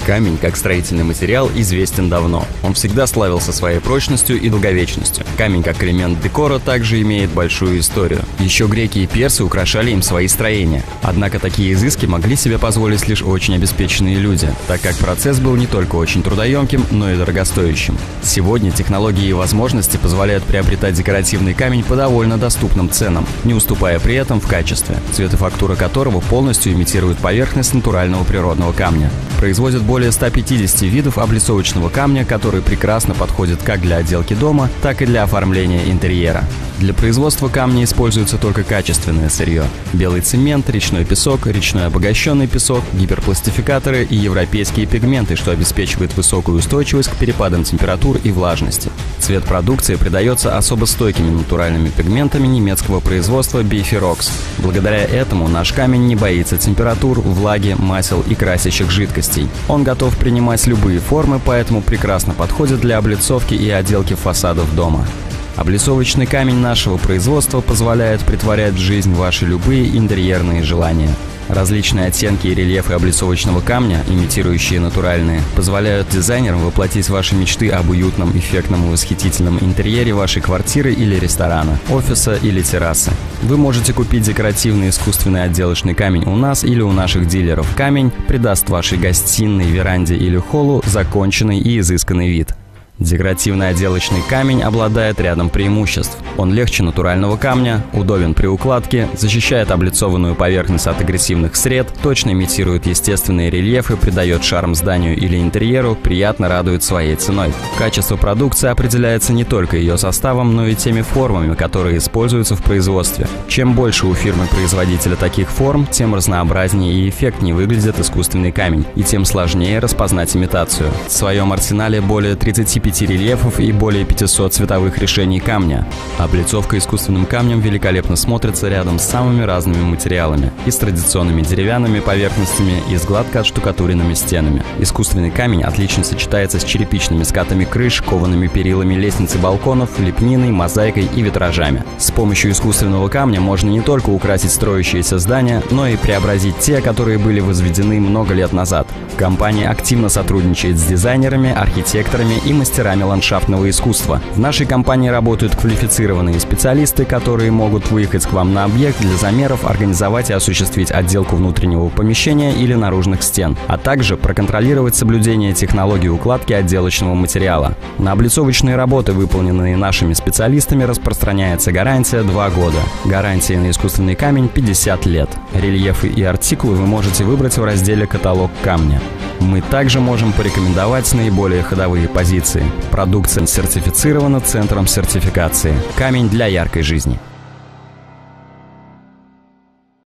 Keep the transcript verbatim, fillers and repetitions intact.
Камень, как строительный материал, известен давно. Он всегда славился своей прочностью и долговечностью. Камень, как элемент декора, также имеет большую историю. Еще греки и персы украшали им свои строения. Однако такие изыски могли себе позволить лишь очень обеспеченные люди, так как процесс был не только очень трудоемким, но и дорогостоящим. Сегодня технологии и возможности позволяют приобретать декоративный камень по довольно доступным ценам, не уступая при этом в качестве, цвет и фактура которого полностью имитируют поверхность натурального природного камня. Производят более ста пятидесяти видов облицовочного камня, который прекрасно подходит как для отделки дома, так и для оформления интерьера. Для производства камня используется только качественное сырье: белый цемент, речной песок, речной обогащенный песок, гиперпластификаторы и европейские пигменты, что обеспечивает высокую устойчивость к перепадам температур и влажности. Цвет продукции придается особо стойкими натуральными пигментами немецкого производства Bifirox. Благодаря этому наш камень не боится температур, влаги, масел и красящих жидкостей. Он готов принимать любые формы, поэтому прекрасно подходит для облицовки и отделки фасадов дома. Облицовочный камень нашего производства позволяет притворять в жизнь ваши любые интерьерные желания. Различные оттенки и рельефы облицовочного камня, имитирующие натуральные, позволяют дизайнерам воплотить ваши мечты об уютном, эффектном и восхитительном интерьере вашей квартиры или ресторана, офиса или террасы. Вы можете купить декоративный искусственный отделочный камень у нас или у наших дилеров. Камень придаст вашей гостиной, веранде или холлу законченный и изысканный вид. Декоративный отделочный камень обладает рядом преимуществ. Он легче натурального камня, удобен при укладке, защищает облицованную поверхность от агрессивных сред, точно имитирует естественные рельефы, придает шарм зданию или интерьеру, приятно радует своей ценой. Качество продукции определяется не только ее составом, но и теми формами, которые используются в производстве. Чем больше у фирмы-производителя таких форм, тем разнообразнее и эффектнее выглядит искусственный камень, и тем сложнее распознать имитацию. В своем арсенале более тридцати пяти рельефов и более пятисот цветовых решений камня. Облицовка искусственным камнем великолепно смотрится рядом с самыми разными материалами: и с традиционными деревянными поверхностями, и с гладко отштукатуренными стенами. Искусственный камень отлично сочетается с черепичными скатами крыш, коваными перилами лестниц и балконов, лепниной, мозаикой и витражами. С помощью искусственного камня можно не только украсить строящиеся здания, но и преобразить те, которые были возведены много лет назад. Компания активно сотрудничает с дизайнерами, архитекторами и мастерами ландшафтного искусства. В нашей компании работают квалифицированные специалисты, которые могут выехать к вам на объект для замеров, организовать и осуществить отделку внутреннего помещения или наружных стен, а также проконтролировать соблюдение технологии укладки отделочного материала. На облицовочные работы, выполненные нашими специалистами, распространяется гарантия два года. Гарантия на искусственный камень пятьдесят лет. Рельефы и артикулы вы можете выбрать в разделе «Каталог камня». Мы также можем порекомендовать наиболее ходовые позиции. Продукция сертифицирована Центром сертификации. Камень для яркой жизни.